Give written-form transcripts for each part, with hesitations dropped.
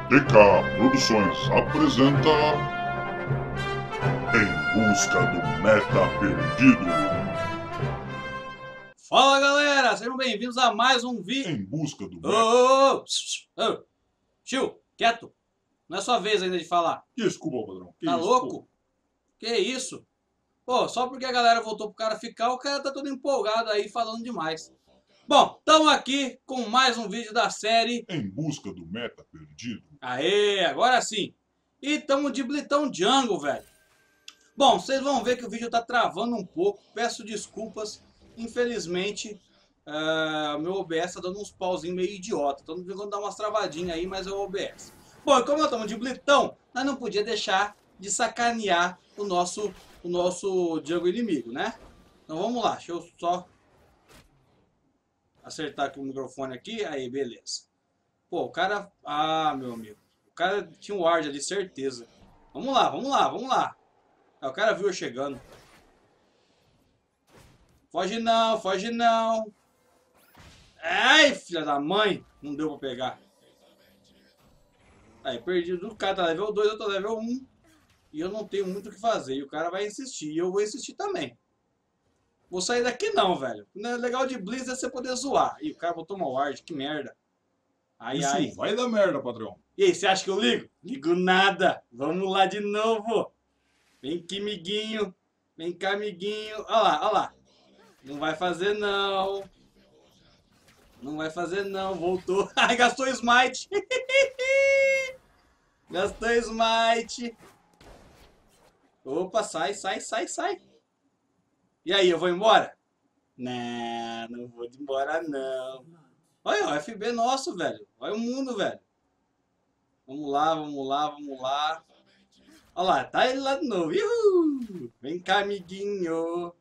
DK Produções apresenta Em Busca do Meta Perdido. Fala galera, sejam bem-vindos a mais um vídeo. Em Busca do Meta... Ô, tio, quieto. Não é sua vez ainda de falar. Desculpa, padrão. Tá louco? Que isso? Pô, só porque a galera voltou pro cara ficar, o cara tá todo empolgado aí falando demais. Bom, estamos aqui com mais um vídeo da série Em Busca do Meta Perdido. Aê, agora sim. E estamos de Blitão Jungle, velho. Bom, vocês vão ver que o vídeo tá travando um pouco. Peço desculpas. Infelizmente, meu OBS tá dando uns pauzinhos meio idiota. Então não dar umas travadinhas aí, mas é o OBS. Bom, e como nós estamos de Blitão, nós não podia deixar de sacanear o nosso Jungle inimigo, né? Então vamos lá, deixa eu só acertar aqui o microfone aqui. Aí, beleza. Pô, o cara... Ah, meu amigo. O cara tinha um ward ali, certeza. Vamos lá, vamos lá, vamos lá. Aí, o cara viu eu chegando. Foge não, foge não. Ai, filha da mãe. Não deu pra pegar. Aí, perdi. O cara tá level 2, eu tô level 1. E eu não tenho muito o que fazer. E o cara vai insistir. E eu vou insistir também. Vou sair daqui não, velho. O legal de Blitz é você poder zoar. Ih, o cara botou uma ward, que merda. Ai, Isso ai. vai dar merda, padrão. E aí, você acha que eu ligo? Ligo nada. Vamos lá de novo. Vem aqui, amiguinho. Vem cá, amiguinho. Olha lá, olha lá. Não vai fazer não. Não vai fazer não. Voltou. Ai, gastou smite. Gastou smite. Opa, sai, sai, sai, sai. E aí, eu vou embora? Não, não vou embora não. Olha, o FB nosso, velho. Olha o mundo, velho. Vamos lá, vamos lá, vamos lá. Olha lá, tá ele lá de novo. Uhul. Vem cá, amiguinho.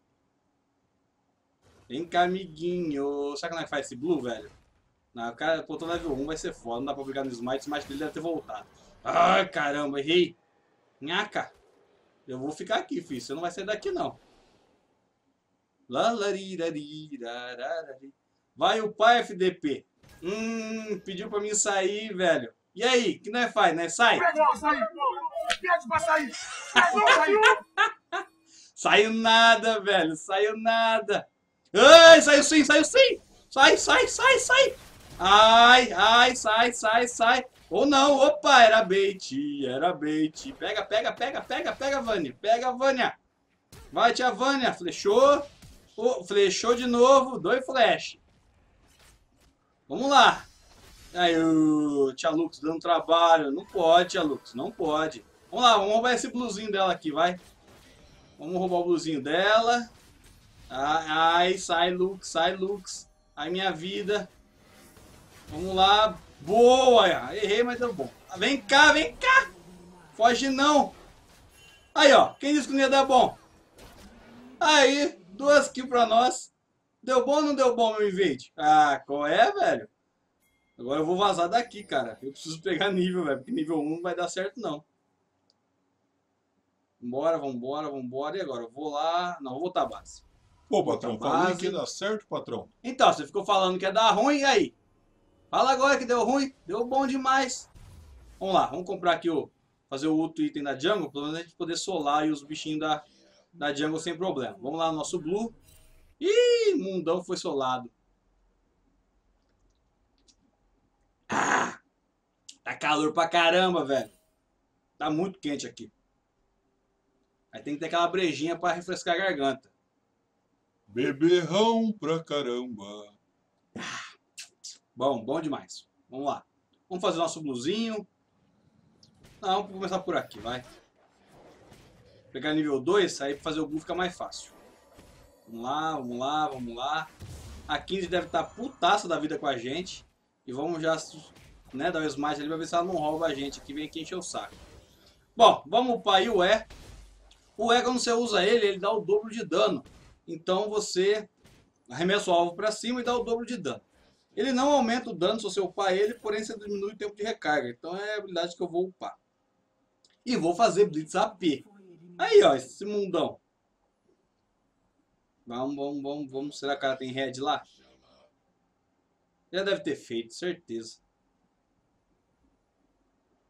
Vem cá, amiguinho. Sabe como é que faz esse blue, velho? Não, o cara botou level 1, vai ser foda. Não dá pra brigar no smite. O smite dele deve ter voltado. Ai, caramba, errei. Nhaca. Eu vou ficar aqui, filho. Você não vai sair daqui, não. Vai upar, FDP. Pediu pra mim sair, velho. E aí, que nós faz, né? Sai? Pede pra sair! Saiu! Saiu nada, velho. Saiu nada. Ai, saiu sim, saiu sim. Sai, sai, sai, sai. Ai, ai, sai, sai, sai. Ou não, opa, era bait, era bait. Pega, pega, pega, pega, pega, Vânia. Pega, Vânia. Vai, tia Vânia. Flechou. Oh, flechou de novo. 2 flash. Vamos lá. Aí, tia Lux dando trabalho. Não pode, tia Lux, não pode. Vamos lá, vamos roubar esse blusinho dela aqui, vai. Vamos roubar o blusinho dela. Ai, sai, Lux, sai, Lux. Ai, minha vida. Vamos lá. Boa! Errei, mas deu bom. Vem cá, vem cá. Foge não. Aí, ó. Quem disse que não ia dar bom? Aí, 2 kills pra nós. Deu bom ou não deu bom, meu invade? Ah, qual é, velho? Agora eu vou vazar daqui, cara. Eu preciso pegar nível, velho. Porque nível 1 não vai dar certo, não. Vambora, vambora, vambora. E agora? Eu vou lá... Não, vou voltar a base. Pô, patrão, Outra falei base. que ia dar certo, patrão. Então, você ficou falando que ia dar ruim, e aí? Fala agora que deu ruim. Deu bom demais. Vamos lá, vamos comprar aqui fazer o outro item da jungle, pelo menos a gente poder solar e os bichinhos da jungle sem problema. Vamos lá no nosso blue. Ih, mundão foi solado. Ah, tá calor pra caramba, velho. Tá muito quente aqui. Aí tem que ter aquela brejinha pra refrescar a garganta. Beberrão pra caramba. Bom, bom demais. Vamos lá. Vamos fazer o nosso bluezinho. Não, vamos começar por aqui, vai. Pegar nível 2, aí pra fazer o blue fica mais fácil. Vamos lá, vamos lá, vamos lá. A 15 deve estar putaça da vida com a gente. E vamos já, né, dar o smite ali pra ver se ela não rouba a gente aqui. Vem aqui encher o saco. Bom, vamos upar aí o E. O E, quando você usa ele, ele dá o dobro de dano. Então você arremessa o alvo pra cima e dá o dobro de dano. Ele não aumenta o dano se você upar ele, porém você diminui o tempo de recarga. Então é a habilidade que eu vou upar. E vou fazer Blitz AP. Aí, ó, esse mundão. Vamos, vamos, vamos, vamos. Será que o cara tem red lá? Já deve ter feito, certeza.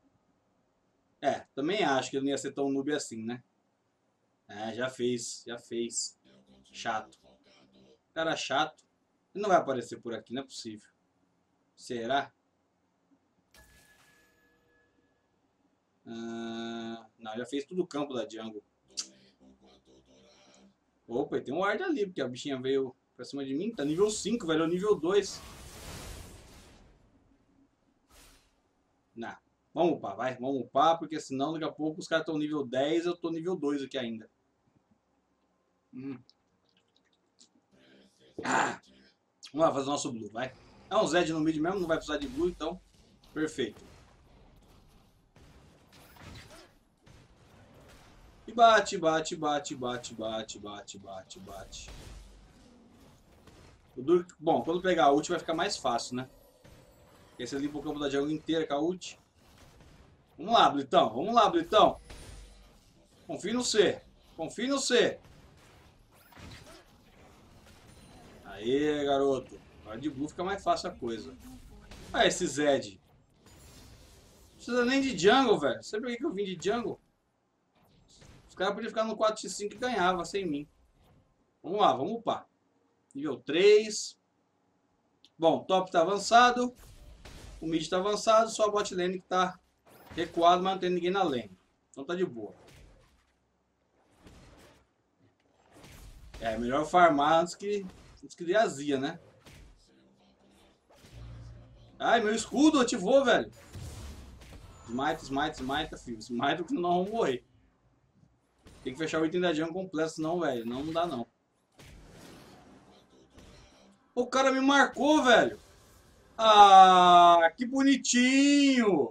Também acho que ele não ia ser tão noob assim, né? É, já fez. Chato. Cara chato. Ele não vai aparecer por aqui, não é possível. Será? Não, já fez tudo o campo da jungle. Opa, e tem um ward ali, porque a bichinha veio pra cima de mim. Tá nível 5, velho, é o nível 2. Não. Vamos upar, vai. Vamos upar, porque senão daqui a pouco os caras estão nível 10 eu tô nível 2 aqui ainda. Vamos lá fazer o nosso blue, vai. É um Zed no mid mesmo, não vai precisar de blue, então perfeito. E bate. Bom, quando pegar a ult vai ficar mais fácil, né? Porque você limpa o campo da jungle inteira com a ult. Vamos lá, Blitão. Confie no C. Aê, garoto. Agora de blue fica mais fácil a coisa. Ah, esse Zed. Não precisa nem de jungle, velho. Sabe por que eu vim de jungle? Os caras podiam ficar no 4x5 e ganhava sem mim. Vamos lá, vamos upar. Nível 3. Bom, top tá avançado. O mid tá avançado. Só a bot lane que tá recuado, mas não tem ninguém na lane. Então tá de boa. É, melhor farmar antes que dê azia, né? Ai, meu escudo ativou, velho. Smite, filho. Smite que não vamos morrer. Tem que fechar o item da jungle completo, senão, velho, não dá não. O cara me marcou, velho. Ah, que bonitinho.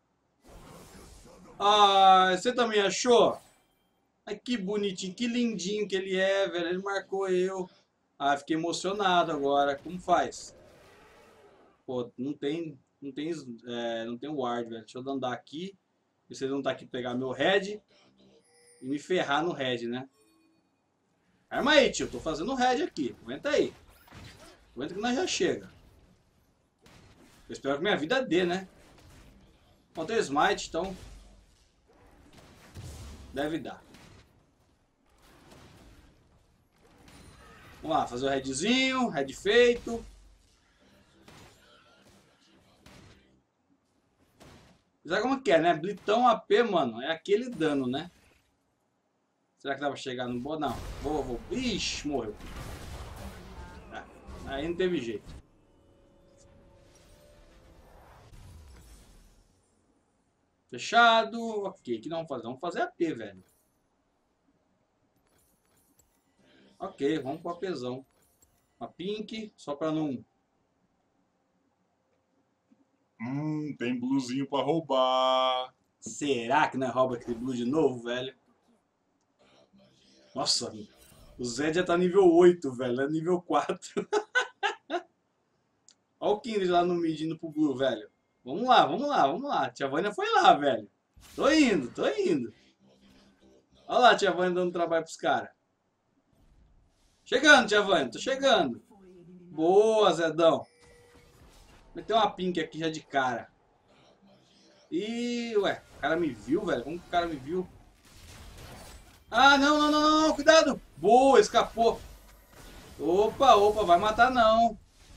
Ah, você também achou? Ai, que bonitinho, que lindinho que ele é, velho. Ele marcou eu. Ah, fiquei emocionado agora. Como faz? Pô, não tem ward, velho. Deixa eu andar aqui. Ver se ele não tá aqui pegar meu head e me ferrar no head, né? Arma aí, tio. Tô fazendo head aqui. Aguenta aí. Aguenta que nós já chega. Eu espero que minha vida dê, né? Bom, tem smite, então deve dar. Vamos lá, fazer o headzinho. Head feito. Sabe como que é, né? Blitão AP, mano. É aquele dano, né? Será que dá pra chegar no bot? Não. Vou. Ixi, morreu. Aí não teve jeito. Fechado. Ok, o que nós vamos fazer? Vamos fazer AP, velho. Ok, vamos pro APzão. Uma pink, só pra não... Tem bluezinho pra roubar. Será que não é rouba aquele blue de novo, velho? Nossa, o Zed já tá nível 8, velho. É nível 4. Olha o Kindred lá no mid indo pro blue, velho. Vamos lá. Tia Vânia foi lá, velho. Tô indo. Olha lá a Tia Vânia dando trabalho pros caras. Chegando, Tia Vânia, tô chegando. Boa, Zedão. Meteu uma pink aqui já de cara. Ih, ué, o cara me viu, velho. Como que o cara me viu? Ah, não, cuidado. Boa, escapou. Opa, vai matar não.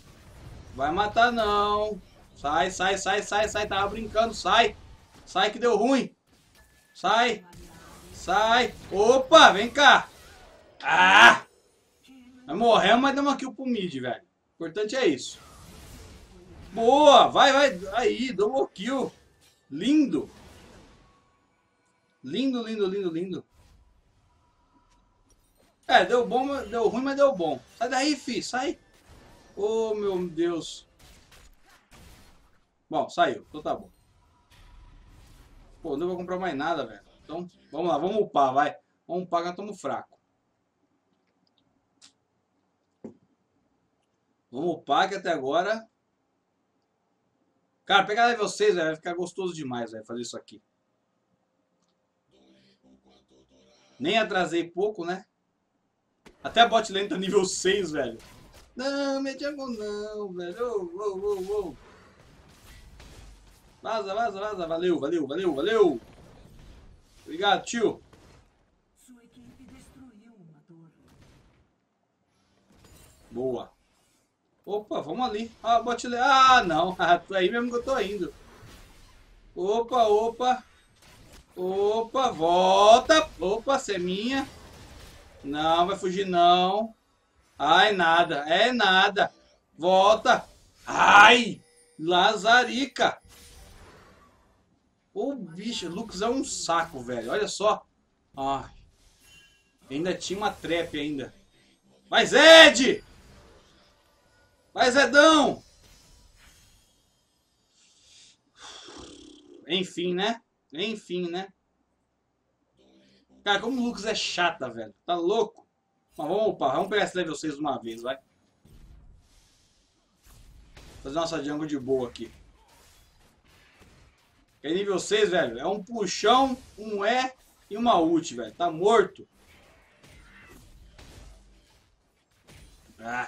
Sai, tava brincando, sai. Sai que deu ruim. Sai. Opa, vem cá. Ah! Nós morremos, mas demos uma kill pro mid, velho. O importante é isso. Boa, vai. Aí, double kill. Lindo. Lindo. É, deu bom, deu ruim, mas deu bom. Sai daí, fi, sai. Oh, meu Deus. Bom, saiu, então tá bom. Pô, não vou comprar mais nada, velho. Então, vamos lá, vamos upar, vai. Vamos upar, nós estamos fracos. Vamos upar, que até agora... Cara, pegar level 6, velho, vai ficar gostoso demais, velho, fazer isso aqui. Nem atrasei pouco, né? Até a bot lane tá nível 6, velho. Não, minha jungle não, velho. Vaza. Valeu. Obrigado, tio. Sua equipe destruiu uma torre. Boa. Opa, vamos ali. Ah, bote ali. Ah, não. Aí mesmo que eu tô indo. Opa, opa. Opa, volta. Opa, você é minha. Não, vai fugir não. Ai, nada. É nada. Volta. Ai, lazarica. Ô, bicho, Lucas é um saco, velho. Olha só. Ai. Ainda tinha uma trap ainda. Vai, Zed! Vai, Zedão! Enfim, né? Enfim, né? Cara, como o Lucas é chata, velho. Tá louco? Mas vamos upar. Vamos pegar esse level 6 de uma vez, vai. Fazer nossa jungle de boa aqui. Porque nível 6, velho, é um puxão, um E e uma ult, velho. Tá morto. Ah.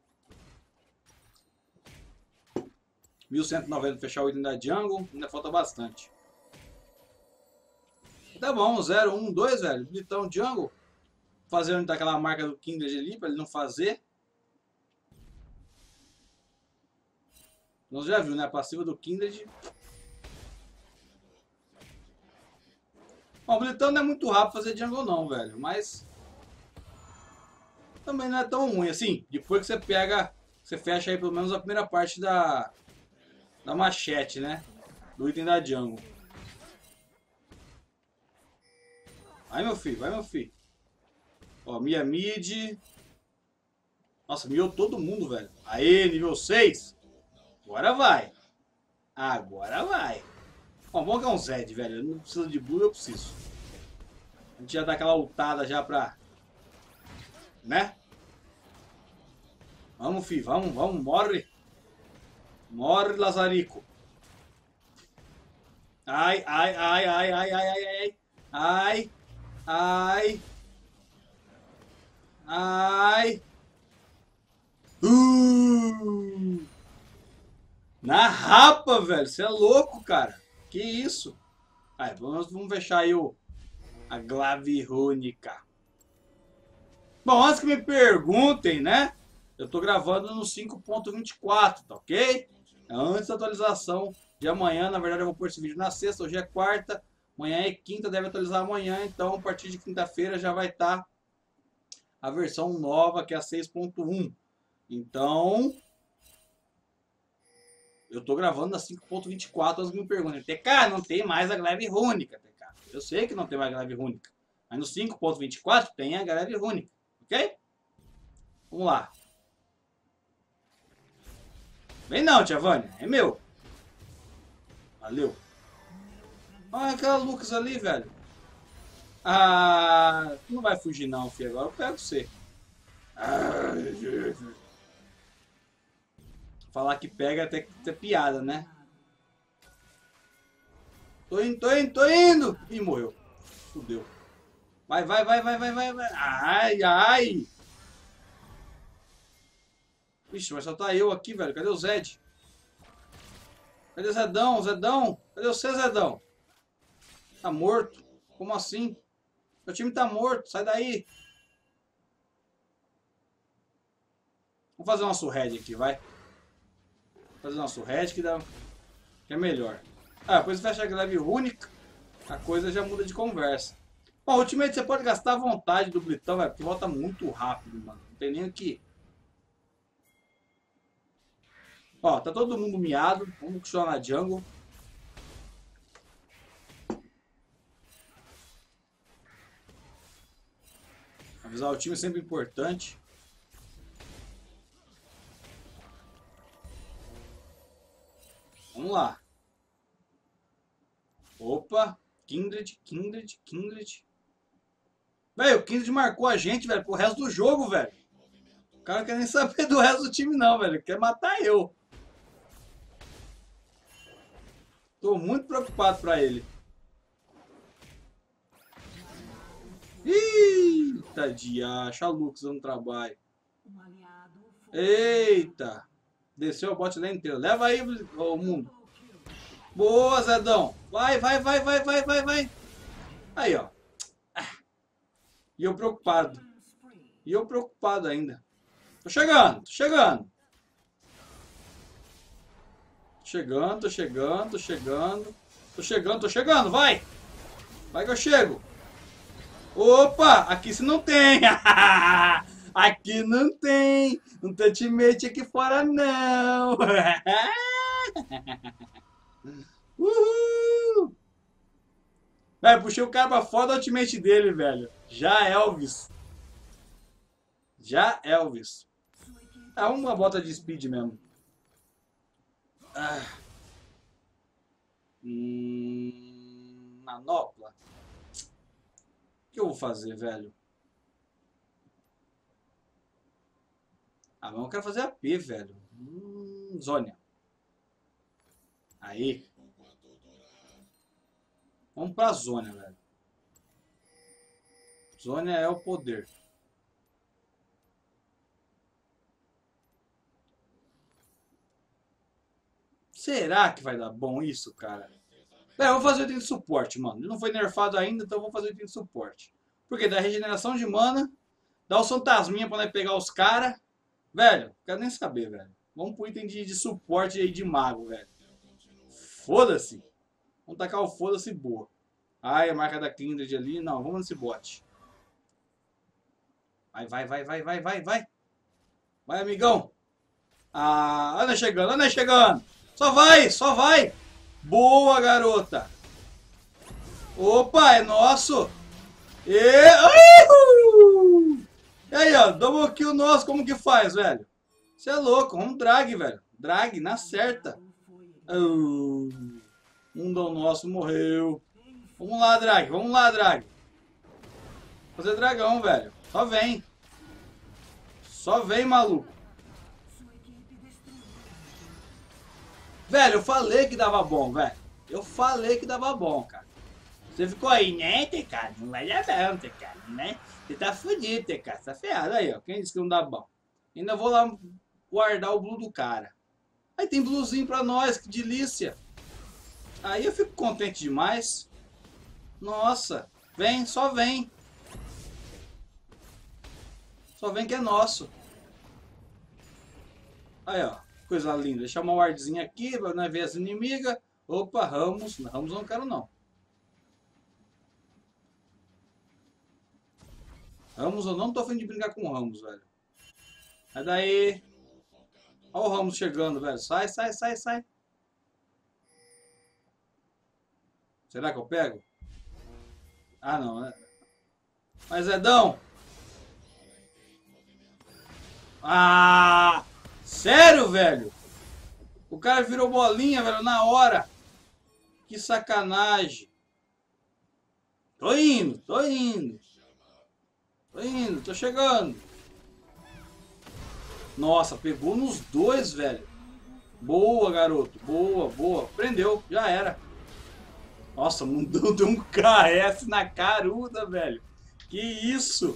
1190 fechar o item da jungle. Ainda falta bastante. Tá bom, 0, 1, 2, velho. Bonitão jungle. Fazer onde tá aquela marca do Kindred ali, pra ele não fazer. Nós já viu, né? A passiva do Kindred. Bom, o bonitão não é muito rápido fazer jungle não, velho. Mas também não é tão ruim assim. Depois que você pega, você fecha aí pelo menos a primeira parte da machete, né? Do item da jungle. Vai, meu filho, vai, meu filho. Ó, Mia mid. Nossa, miou todo mundo, velho. Aê, nível 6. Agora vai. Agora vai. Bom, vamos ganhar um Zed, velho. Eu não preciso de blue, eu preciso. A gente já dá aquela ultada já pra... Né? Vamos, filho. Vamos, vamos. Morre. Morre, Lazarico. Ai, ai, ai, ai, ai, ai, ai, ai. Ai. Ai. Ai. Na rapa, velho. Você é louco, cara. Que isso? Aí, vamos fechar aí a glave rúnica. Bom, antes que me perguntem, né? Eu tô gravando no 5.24, tá ok? Antes da atualização de amanhã. Na verdade, eu vou pôr esse vídeo na sexta. Hoje é quarta. Amanhã é quinta, deve atualizar amanhã. Então, a partir de quinta-feira já vai estar a versão nova, que é a 6.1. Então, eu tô gravando na 5.24, antes que me perguntem. TK, não tem mais a glaive rúnica, TK. Eu sei que não tem mais a glaive rúnica. Mas no 5.24 tem a glaive rúnica. Ok? Vamos lá. Vem não, tia Vânia. É meu. Valeu. Olha aquela Lucas ali, velho. Ah, não vai fugir não, filho. Agora eu pego você. Falar que pega até que é piada, né? Tô indo, tô indo, tô indo! Ih, morreu. Fudeu. Vai, vai, vai, vai, vai, vai, vai. Ai, ai! Vixe, mas só tá eu aqui, velho. Cadê o Zed? Cadê o Zedão? Zedão? Cadê você, Zedão? Tá morto? Como assim? Meu time tá morto, sai daí. Vamos fazer uma surred aqui, vai. Fazer uma surred que é melhor. Ah, depois fecha a glaive única, a coisa já muda de conversa. Bom, ultimamente você pode gastar à vontade do Blitão, velho, porque volta muito rápido, mano. Não tem nem o que... Ó, tá todo mundo miado. Vamos continuar na jungle. Avisar o time é sempre importante. Vamos lá. Opa. Kindred, Kindred, Kindred. Velho, o Kindred marcou a gente, velho, pro resto do jogo, velho. O cara não quer nem saber do resto do time, não, velho. Quer matar eu. Tô muito preocupado pra ele. Eita, diacho. A Lux no trabalho. Eita. Desceu o bot lane inteiro. Leva aí, o mundo. Boa, Zedão. Vai, vai, vai, vai, vai, vai, vai. Aí, ó. E eu preocupado. E eu preocupado ainda. Tô chegando, tô chegando. Chegando, tô chegando, tô chegando. Tô chegando, tô chegando, vai! Vai que eu chego. Opa, aqui se não tem. Aqui não tem. Não tem ultimate aqui fora, não. Uhul. Velho, puxei o cara pra fora do ultimate dele, velho. Já Elvis. Já Elvis. Ah, uma bota de speed mesmo. Ah. Manopla. O que eu vou fazer, velho? Ah, mas eu quero fazer AP, velho. Zônia. Aí. Vamos pra Zônia, velho. Zônia é o poder. Será que vai dar bom isso, cara? Eu vou fazer o item de suporte, mano. Ele não foi nerfado ainda, então eu vou fazer o item de suporte. Porque dá regeneração de mana, dá o fantasminha pra nós pegar os caras. Velho, quero nem saber, velho. Vamos pro item de suporte aí de mago, velho. Foda-se. Vamos tacar o foda-se boa. Ai, a marca da Kindred ali. Não, vamos nesse bot. Vai, vai, vai, vai, vai, vai, vai. Vai, amigão. Ah, anda chegando, anda chegando. Só vai, só vai. Boa, garota. Opa, é nosso. E aí, ó, double kill nosso, como que faz, velho? Você é louco, vamos drag, velho. Drag, na certa. Mundão nosso morreu. Vamos lá, drag, vamos lá, drag. Fazer dragão, velho. Só vem. Só vem, maluco. Velho, eu falei que dava bom, velho. Eu falei que dava bom, cara. Você ficou aí, né, TK? Não vai dar bom, TK, né? Você tá fudido, TK. Você tá ferrado aí, ó. Quem disse que não dá bom? Ainda vou lá guardar o blue do cara. Aí tem bluezinho pra nós, que delícia. Aí eu fico contente demais. Nossa, vem, só vem. Só vem que é nosso. Aí, ó. Coisa linda. Deixar uma wardzinha aqui pra nós ver as inimigas. Opa, Ramos. Ramos eu não quero, não. Ramos, eu não tô afim de brincar com o Ramos, velho. Sai daí. Olha o Ramos chegando, velho. Sai, sai, sai, sai. Será que eu pego? Ah, não, né? Mas Edão. Ah! Sério, velho? O cara virou bolinha, velho, na hora. Que sacanagem. Tô indo, tô indo. Tô indo, tô chegando. Nossa, pegou nos dois, velho. Boa, garoto. Boa, boa. Prendeu, já era. Nossa, mudou de um KS na caruda, velho. Que isso?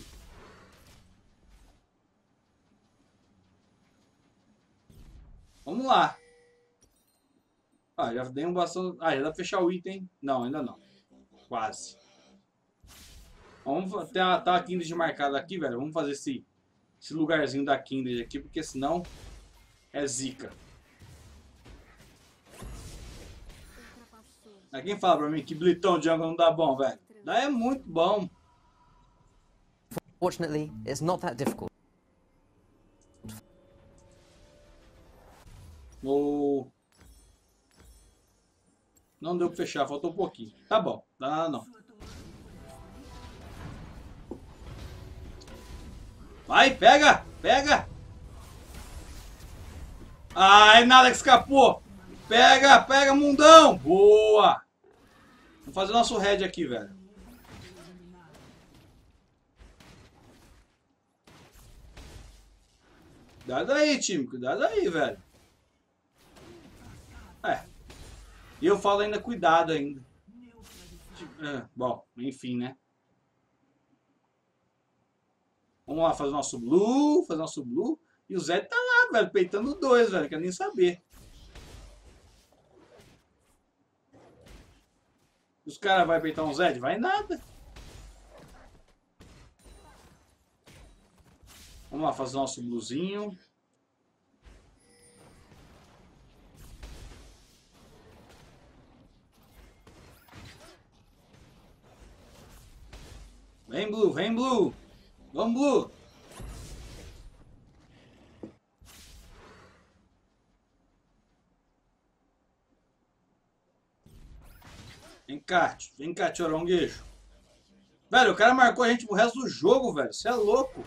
Vamos lá. Ah, já dei um bastante. Ah, já dá pra fechar o item. Não, ainda não. Quase. Vamos ter a Kindred marcada aqui, velho. Vamos fazer esse lugarzinho da Kindred aqui, porque senão é zica. Aí quem fala pra mim que Blitão jungle não dá bom, velho? Dá é muito bom. Fortunately, it's not that difficult. Oh. Não deu pra fechar, faltou um pouquinho. Tá bom, dá nada não. Vai, pega, pega. Ai, nada que escapou. Pega, pega, mundão. Boa. Vamos fazer nosso head aqui, velho. Cuidado aí, time. Cuidado aí, velho. É. E eu falo ainda cuidado ainda. Bom, enfim, né? Vamos lá fazer nosso blue, fazer nosso blue. E o Zed tá lá, velho, peitando dois, velho. Quer nem saber. Os caras vão peitar um Zed? Vai nada. Vamos lá fazer nosso bluzinho. Vem, Blue, vem, Blue. Vamos, Blue. Vem cá, choronguejo. Velho, o cara marcou a gente pro resto do jogo, velho. Você é louco.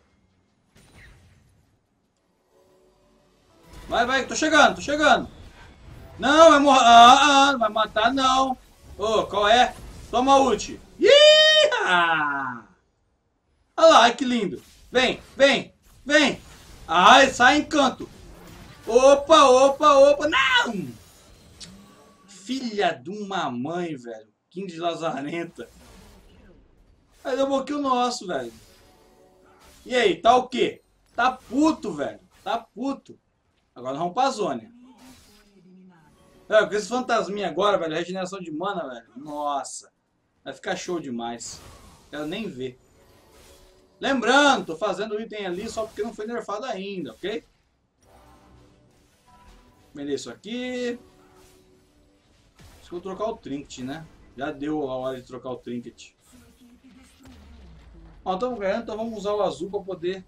Vai, tô chegando. Não, vai morrer. Não vai matar, não. Ô, qual é? Toma ult. Olha lá, ai que lindo. Vem. Ai, sai em canto. Opa. Não! Filha de uma mãe, velho. King de Lazarenta. Aí deu um pouquinho nosso, velho. E aí, tá o quê? Tá puto, velho. Tá puto. Agora nós vamos pra zona. Com esse fantasminha agora, velho. Regeneração de mana, velho. Nossa. Vai ficar show demais. Quero nem ver. Lembrando, tô fazendo o item ali só porque não foi nerfado ainda, ok? Beleza, isso aqui. Acho que eu vou trocar o trinket, né? Já deu a hora de trocar o trinket. Ó, estamos ganhando, então vamos usar o azul para poder...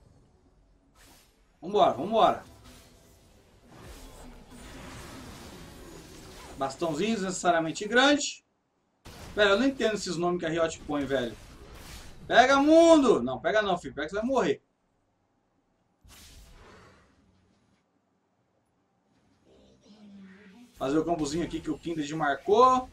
Vambora. Bastãozinho desnecessariamente grande. Velho, eu não entendo esses nomes que a Riot põe, velho. Pega, mundo! Não, pega não, filho. Pega que você vai morrer. Fazer o campozinho aqui que o Kindred marcou.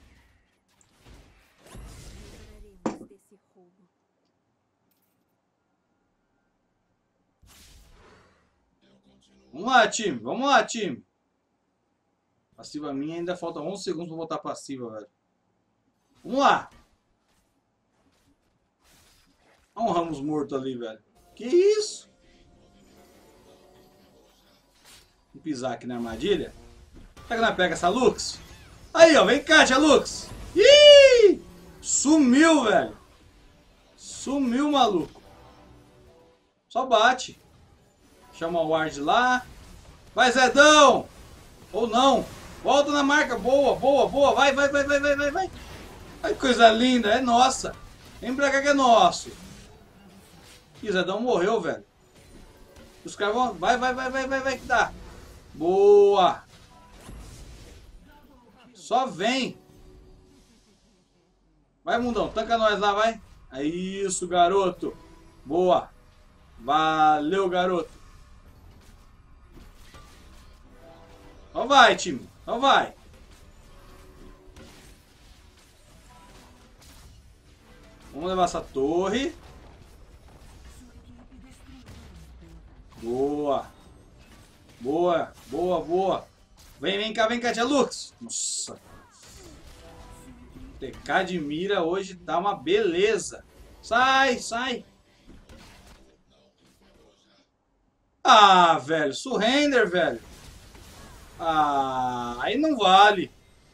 Vamos lá, time. Passiva minha, ainda falta 11 segundos para botar passiva, velho. Vamos lá. Olha um Ramos morto ali, velho. Que isso? Vou pisar aqui na armadilha. Será que nós pega essa Lux? Aí, ó. Vem cá, tia Lux. Ih! Sumiu, velho. Sumiu, maluco. Só bate. Chama o Ward lá. Vai, Zedão. Ou não. Volta na marca. Boa. Vai. Ai, coisa linda. É nossa. Vem pra cá que é nosso. Ih, Zedão morreu, velho. Os caras vão... Vai que dá. Boa. Só vem. Vai, mundão. Tanca nós lá, vai. É isso, garoto. Boa. Valeu, garoto. Então vai, time. Então vai. Vamos levar essa torre. Boa. Vem cá, tia Lux. Nossa. TK de mira hoje tá uma beleza. Sai. Ah, velho. Surrender, velho. Ah, aí não vale.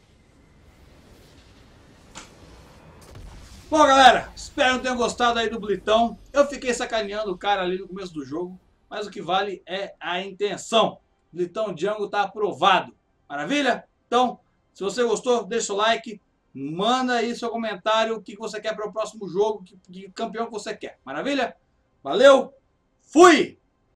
Bom, galera, espero que tenham gostado aí do Blitão. Eu fiquei sacaneando o cara ali no começo do jogo, mas o que vale é a intenção. Blitão Django tá aprovado. Maravilha? Então, se você gostou, deixa o like, manda aí seu comentário, o que você quer para o próximo jogo, que campeão que você quer. Maravilha? Valeu, fui!